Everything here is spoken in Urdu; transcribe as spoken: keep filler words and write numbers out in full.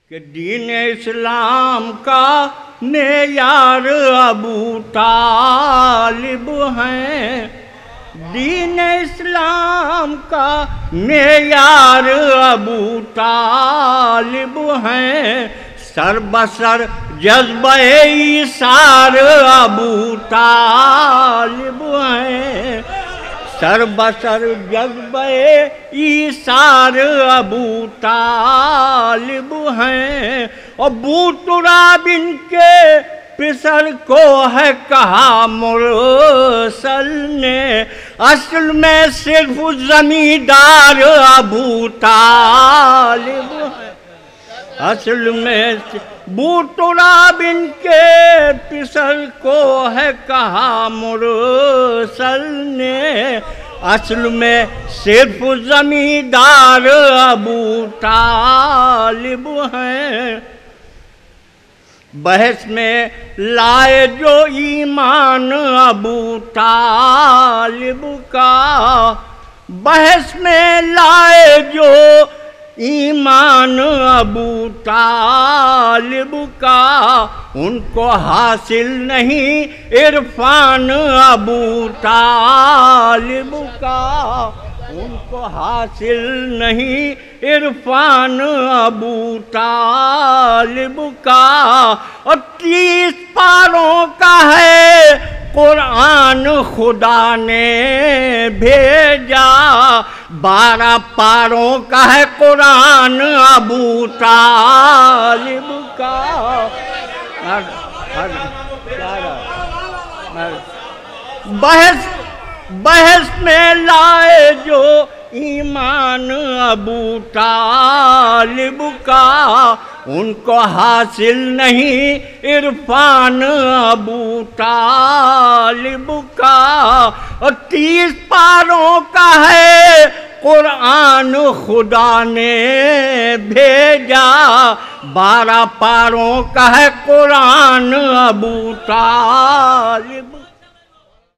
کہ دین اسلام کا معیار ابو طالب ہیں، دین اسلام کا معیار ابو طالب ہیں، سر بسر جذبہ ایثار ابو طالب ہیں، سر بسر جذبہ ایثار ابو طالب ہیں، ابو تراب ان کے پسر کو ہے کہا مرسل نے، اصل میں صرف زمیندار ابو طالب ہیں، اصل میں ابو تراب ان کے پسر کو ہے کہا مرسل نے، اصل میں صرف زمیندار ابو طالب ہیں۔ بحث میں لائے جو ایمان ابو طالب کا، بحث میں لائے جو ایمان ابو طالب کا، ان کو حاصل نہیں عرفان ابو طالب کا، ان کو حاصل نہیں عرفان ابو طالب کا، اور تیس پاروں کا ہے قرآن خدا نے بھیجا، بارہ پاروں کا ہے قرآن ابو طالب کا، بحث بحث میں لائے جو ایمان ابو طالب کا، ان کو حاصل نہیں عرفان ابو طالب کا، اور تیس پاروں کا ہے قرآن خدا نے بھیجا، بارہ پاروں کا ہے قرآن ابو طالب